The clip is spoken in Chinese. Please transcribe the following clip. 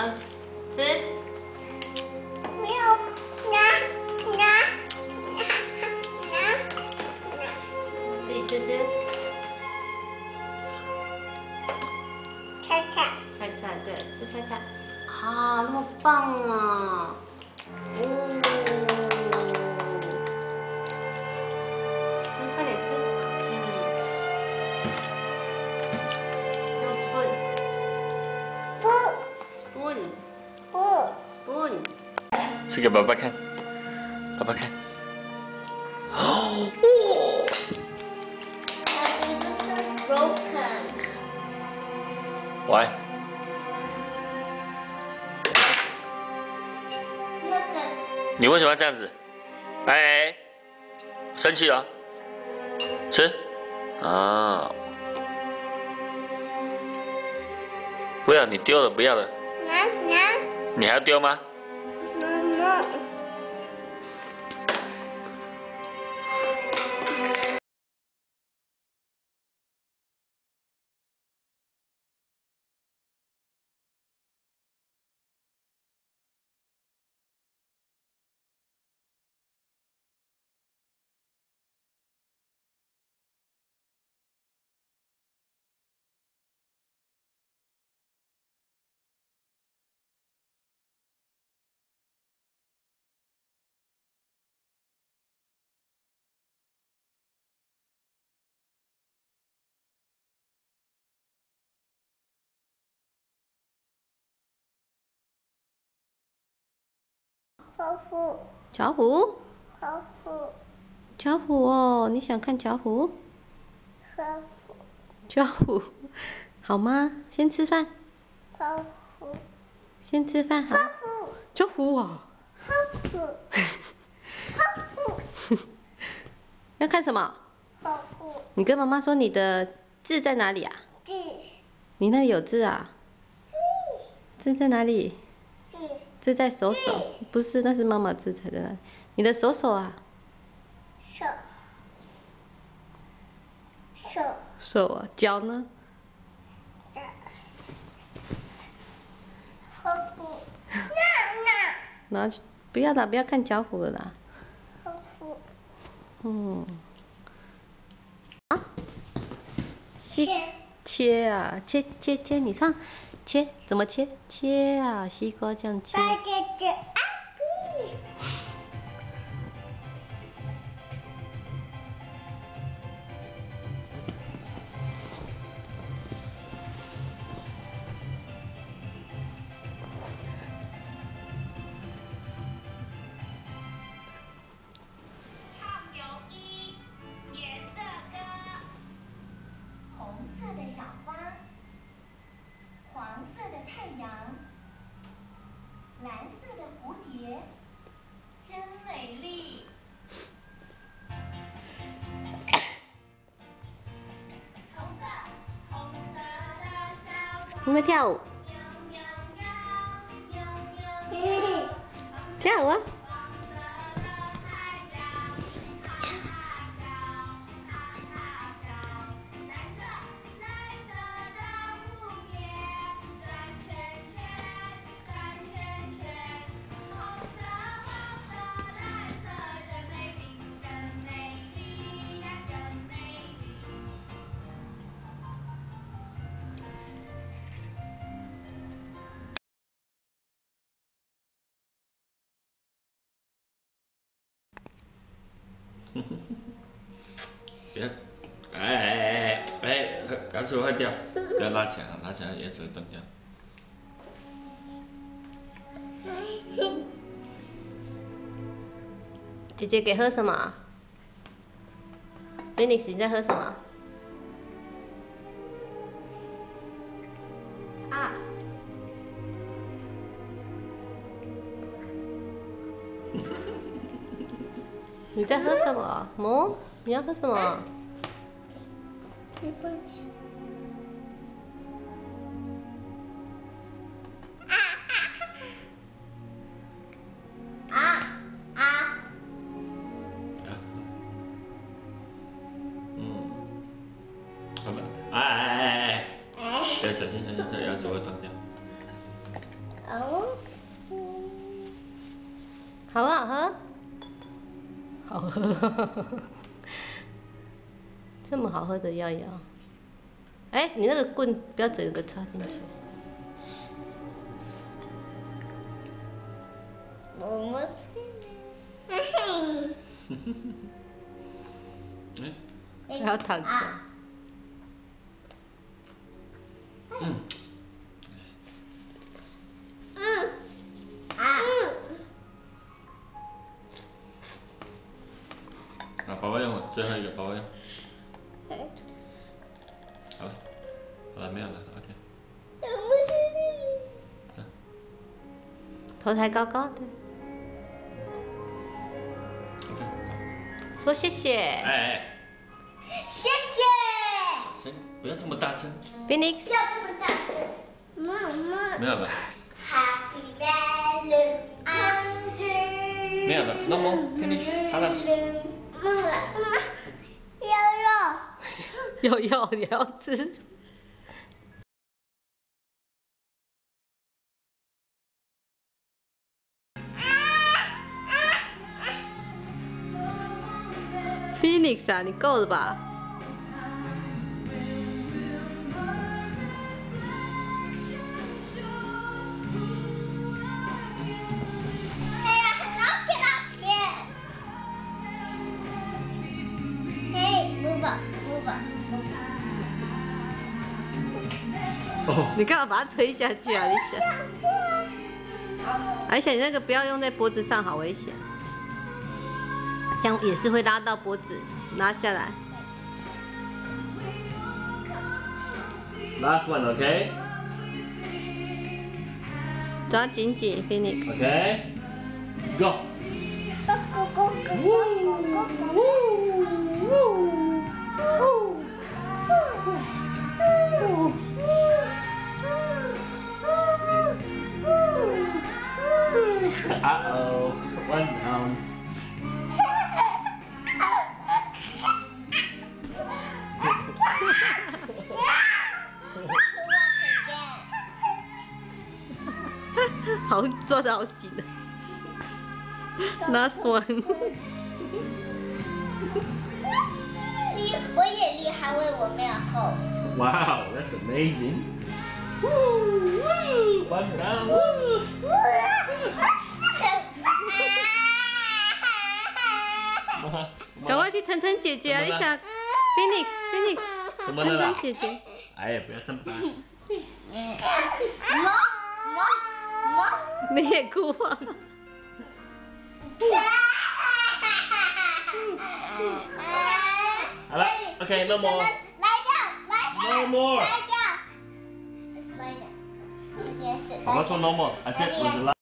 要吃？ 没有拿， 自己吃吃。菜，对，吃菜。啊，那么棒啊！哦，吃，快点吃。用 spoon。 吃给爸爸看，爸爸看。哦。 This is broken. Why? Look at. 你为什么要这样子？哎，生气了？吃啊！不要，你丢了，不要了。你还要丢吗？ 巧虎，巧虎哦，你想看巧虎？巧虎，好吗？先吃饭。先吃饭好。巧虎哦。要看什么？你跟妈妈说你的字在哪里啊？你那里有字啊？字在哪里？字在手，不是，那是妈妈字才在那里。你的手啊？手啊，脚呢？拿去，不要啦，不要看巧虎了啦。啊？切啊，切，你唱，切怎么切？切啊，西瓜酱切。 蓝色的蝴蝶，真美丽。红色的小花。 有没有跳舞？跳舞啊！ 不要，牙齿会坏掉，不要拉起来，拉起来牙齿会断掉。 姐姐给喝什么 ？Phoenix 你在喝什么？啊！你在喝什么？萌？你要喝什么？ 没关系。 要小心，牙齿会断掉。 almost. 好不好喝？好喝，这么好喝的药药。哎，你那个棍不要整个插进去。 Almost finished. 还要躺着。 啊，宝宝用了，最后一个宝宝用。好了，好了，没有了 ，OK。 头抬高高的。 OK。 说谢谢。 哎， 谢谢。 小声，不要这么大声。 Phoenix。 不要这么大声。妈妈。 没有了。 Happy birthday, Andrew. 没有了 ，No more, finish, 好了。 妈妈， 有肉，你要吃。Phoenix 啊，你够了吧？你干嘛把它推下去啊？你想？而且你那个不要用在脖子上，好危险。这样也是会拉到脖子，拉下来。 Last one, OK? 抓紧紧 ，Phoenix。 OK. Go. Uh-oh, one down. 好，抓得好紧啊！拿酸。 我也厉害，为我没有后。 Wow, that's amazing. Woo, one down. 赶快去疼疼姐姐啊！你想 ，Phoenix， 怎么了啦？ 疼疼姐姐。 哎呀，不要生病。 你也哭啊？ 好了 ，OK, no more. No more. 宝宝宝说 no more. I said was the last.